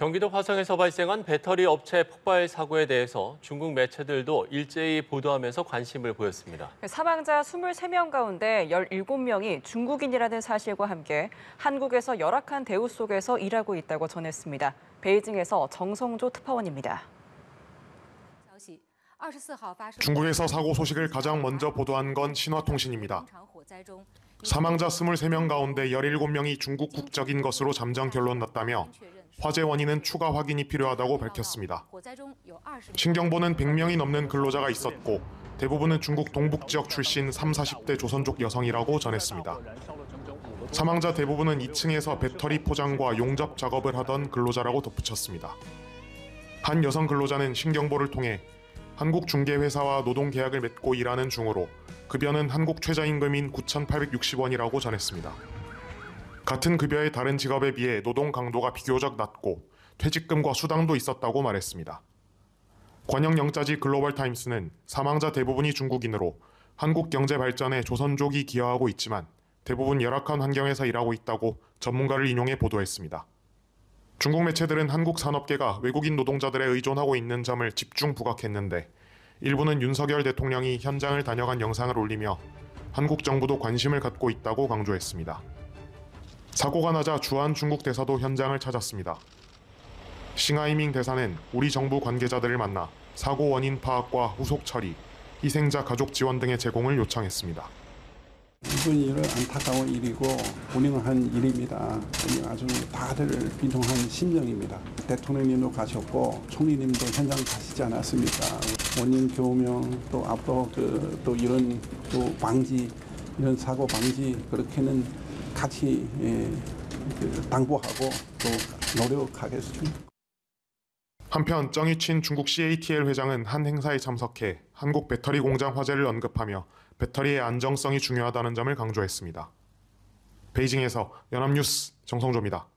경기도 화성에서 발생한 배터리 업체 폭발 사고에 대해서 중국 매체들도 일제히 보도하면서 관심을 보였습니다. 사망자 23명 가운데 17명이 중국인이라는 사실과 함께 한국에서 열악한 대우 속에서 일하고 있다고 전했습니다. 베이징에서 정성조 특파원입니다. 중국에서 사고 소식을 가장 먼저 보도한 건 신화통신입니다. 사망자 23명 가운데 17명이 중국 국적인 것으로 잠정 결론 났다며 화재 원인은 추가 확인이 필요하다고 밝혔습니다. 신경보는 100명이 넘는 근로자가 있었고 대부분은 중국 동북 지역 출신 30, 40대 조선족 여성이라고 전했습니다. 사망자 대부분은 2층에서 배터리 포장과 용접 작업을 하던 근로자라고 덧붙였습니다. 한 여성 근로자는 신경보를 통해 한국 중개회사와 노동계약을 맺고 일하는 중으로 급여는 한국 최저임금인 9,860원이라고 전했습니다. 같은 급여의 다른 직업에 비해 노동 강도가 비교적 낮고 퇴직금과 수당도 있었다고 말했습니다. 관영 영자지 글로벌타임스는 사망자 대부분이 중국인으로 한국 경제 발전에 조선족이 기여하고 있지만 대부분 열악한 환경에서 일하고 있다고 전문가를 인용해 보도했습니다. 중국 매체들은 한국 산업계가 외국인 노동자들에 의존하고 있는 점을 집중 부각했는데 일부는 윤석열 대통령이 현장을 다녀간 영상을 올리며 한국 정부도 관심을 갖고 있다고 강조했습니다. 사고가 나자 주한 중국 대사도 현장을 찾았습니다. 싱하이밍 대사는 우리 정부 관계자들을 만나 사고 원인 파악과 후속 처리, 희생자 가족 지원 등의 제공을 요청했습니다. 이번 일은 안타까운 일이고 운영한 일입니다. 아주 다들 비통한 심정입니다. 대통령님도 가셨고 총리님도 현장 가시지 않았습니까? 원인究明또 앞으로 또 이런 또 방지 이런 사고 방지 그렇게는 같이 당부하고 또 노력하겠습니다. 한편 정유친 중국 CATL 회장은 한 행사에 참석해 한국 배터리 공장 화재를 언급하며 배터리의 안정성이 중요하다는 점을 강조했습니다. 베이징에서 연합뉴스 정성조입니다.